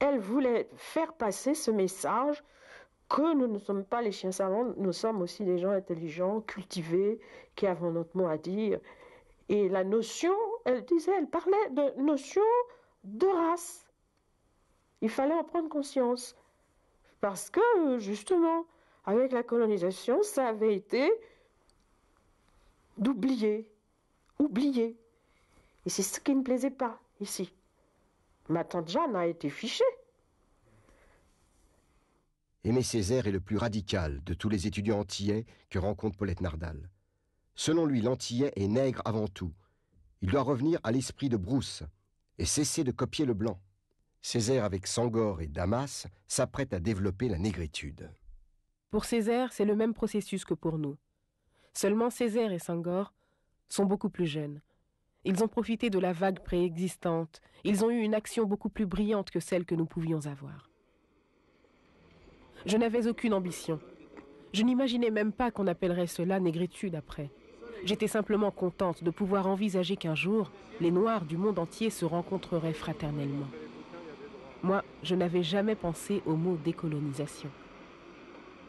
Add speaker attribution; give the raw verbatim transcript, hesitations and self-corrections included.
Speaker 1: elle voulait faire passer ce message que nous ne sommes pas les chiens savants, nous sommes aussi des gens intelligents, cultivés, qui avons notre mot à dire. Et la notion, elle disait, elle parlait de notion de race. Il fallait en prendre conscience. Parce que, justement, avec la colonisation, ça avait été d'oublier, oublier. Et c'est ce qui ne plaisait pas, ici. Ma tante Jeanne a été fichée.
Speaker 2: Aimé Césaire est le plus radical de tous les étudiants antillais que rencontre Paulette Nardal. Selon lui, l'antillais est nègre avant tout. Il doit revenir à l'esprit de Brousse et cesser de copier le blanc. Césaire, avec Sangor et Damas, s'apprête à développer la négritude.
Speaker 3: Pour Césaire, c'est le même processus que pour nous. Seulement Césaire et Sangor sont beaucoup plus jeunes. Ils ont profité de la vague préexistante. Ils ont eu une action beaucoup plus brillante que celle que nous pouvions avoir. Je n'avais aucune ambition. Je n'imaginais même pas qu'on appellerait cela négritude après. J'étais simplement contente de pouvoir envisager qu'un jour, les Noirs du monde entier se rencontreraient fraternellement. Moi, je n'avais jamais pensé au mot décolonisation.